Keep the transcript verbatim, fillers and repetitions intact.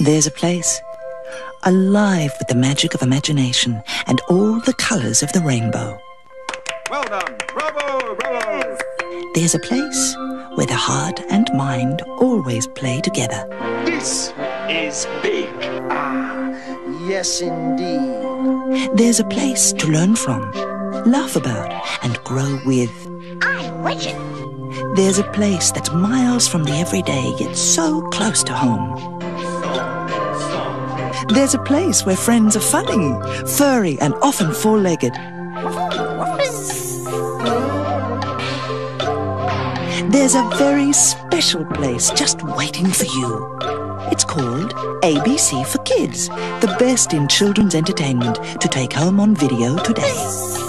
There's a place alive with the magic of imagination and all the colours of the rainbow. Well done! Bravo! Bravo! There's a place where the heart and mind always play together. This is big. Ah, yes indeed. There's a place to learn from, laugh about and grow with. I'm with you. There's a place that's miles from the everyday yet so close to home. There's a place where friends are funny, furry and often four-legged. There's a very special place just waiting for you. It's called A B C for Kids, the best in children's entertainment to take home on video today.